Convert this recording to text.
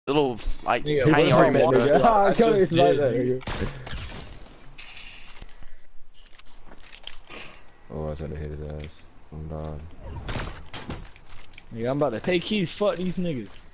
little like Nigga, tiny what argument, about bro. nigga? Ah, I come just here, did, nigga. Oh, I tried to hit his ass. Oh god. Nigga, I'm about to take keys. Fuck these niggas.